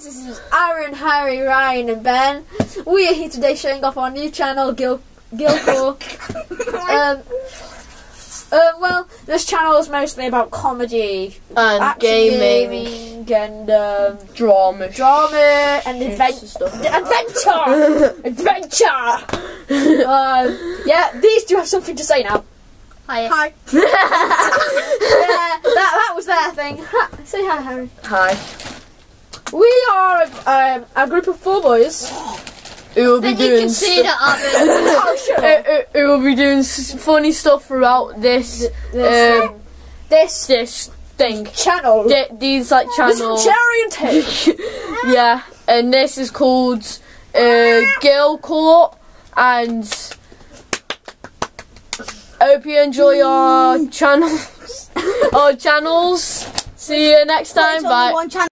this is Aaron, Harry, Ryan and Ben. We are here today showing off our new channel, Gilcor. Well, this channel is mostly about comedy and gaming and drama and adventure. Yeah, these do have something to say now. Hi. Hi. Yeah, that was their thing. Say hi, Harry. Hi. We are a group of 4 boys. Who will be doing who will be doing funny stuff throughout this thing channel. These like channel. This Jerry and Ted. Yeah, and this is called Gilcor, and hope you enjoy our channels. See you next time. Bye.